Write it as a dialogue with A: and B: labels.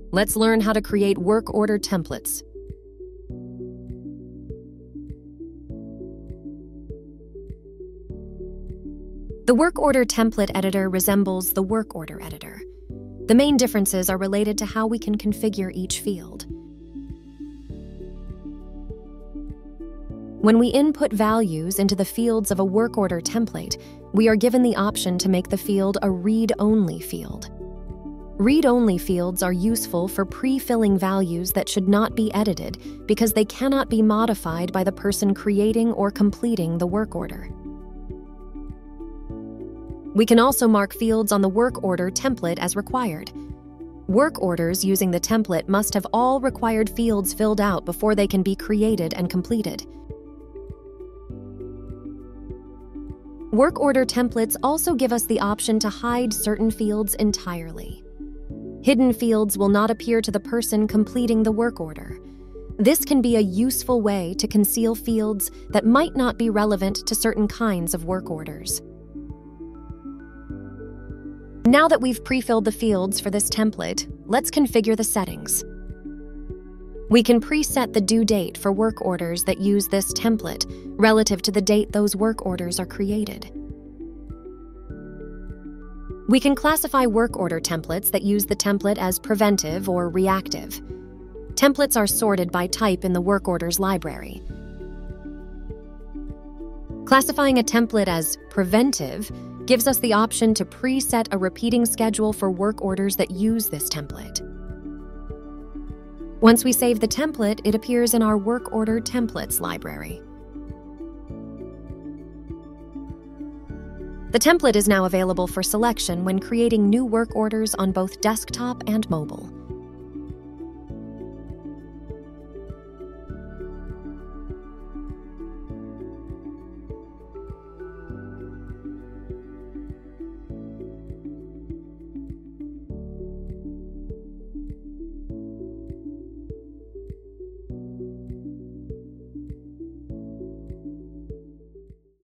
A: Let's learn how to create work order templates. The work order template editor resembles the work order editor. The main differences are related to how we can configure each field. When we input values into the fields of a work order template, we are given the option to make the field a read-only field. Read-only fields are useful for pre-filling values that should not be edited because they cannot be modified by the person creating or completing the work order. We can also mark fields on the work order template as required. Work orders using the template must have all required fields filled out before they can be created and completed. Work order templates also give us the option to hide certain fields entirely. Hidden fields will not appear to the person completing the work order. This can be a useful way to conceal fields that might not be relevant to certain kinds of work orders. Now that we've pre-filled the fields for this template, let's configure the settings. We can preset the due date for work orders that use this template relative to the date those work orders are created. We can classify work order templates that use the template as preventive or reactive. Templates are sorted by type in the work orders library. Classifying a template as preventive gives us the option to preset a repeating schedule for work orders that use this template. Once we save the template, it appears in our work order templates library. The template is now available for selection when creating new work orders on both desktop and mobile.